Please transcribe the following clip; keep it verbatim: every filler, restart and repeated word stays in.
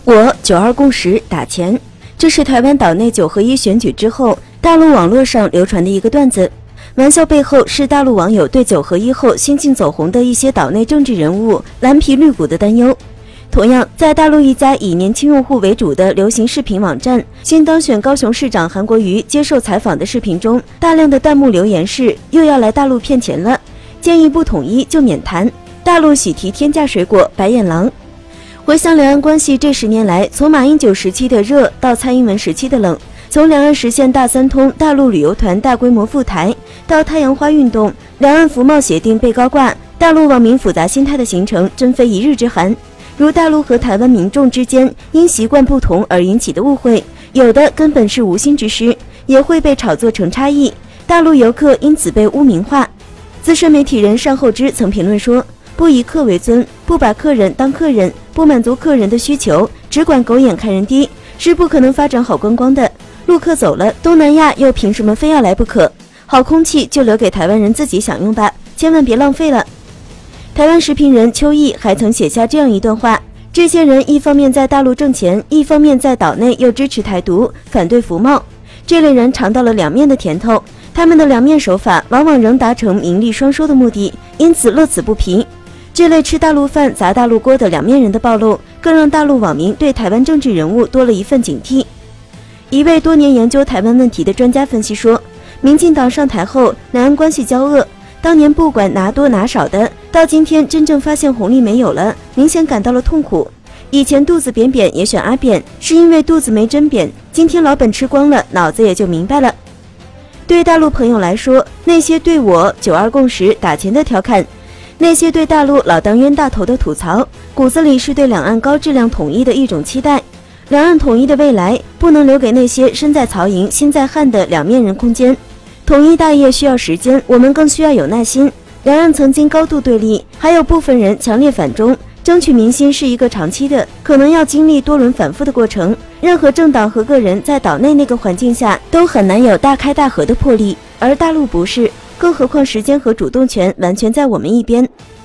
我九二共识打钱，这是台湾岛内九合一选举之后，大陆网络上流传的一个段子。玩笑背后是大陆网友对九合一后新晋走红的一些岛内政治人物蓝皮绿骨的担忧。同样，在大陆一家以年轻用户为主的流行视频网站，新当选高雄市长韩国瑜接受采访的视频中，大量的弹幕留言是“又要来大陆骗钱了”，建议不统一就免谈，大陆喜提天价水果白眼狼。回想两岸关系这十年来，从马英九时期的热到蔡英文时期的冷，从两岸实现大三通、大陆旅游团大规模赴台，到太阳花运动、两岸服贸协定被高挂，大陆网民复杂心态的形成真非一日之寒。如大陆和台湾民众之间因习惯不同而引起的误会，有的根本是无心之失，也会被炒作成差异，大陆游客因此被污名化。资深媒体人单厚之曾评论说，不以客为尊，不把客人当客人，不满足客人的需求，只管狗眼看人低，是不可能发展好观光的。陆客走了，东南亚又凭什么非要来不可？好空气就留给台湾人自己享用吧，千万别浪费了。台湾时评人邱毅还曾写下这样一段话：这些人一方面在大陆挣钱，一方面在岛内又支持台独，反对服贸。这类人尝到了两面的甜头，他们的两面手法往往仍达成名利双收的目的，因此乐此不疲。这类吃大陆饭砸大陆锅的两面人的暴露，更让大陆网民对台湾政治人物多了一份警惕。一位多年研究台湾问题的专家分析说，民进党上台后，两岸关系交恶，当年不管拿多拿少的，到今天真正发现红利没有了，明显感到了痛苦。以前肚子扁扁也选阿扁，是因为肚子没真扁，今天老本吃光了，脑子也就明白了。对大陆朋友来说，那些对我九二共识打钱的调侃，那些对大陆老当冤大头的吐槽，骨子里是对两岸高质量统一的一种期待。两岸统一的未来，不能留给那些身在曹营心在汉的两面人空间。统一大业需要时间，我们更需要有耐心。两岸曾经高度对立，还有部分人强烈反中，争取民心是一个长期的，可能要经历多轮反复的过程。任何政党和个人在岛内那个环境下，都很难有大开大合的魄力，而大陆不是，更何况时间和主动权完全在我们一边。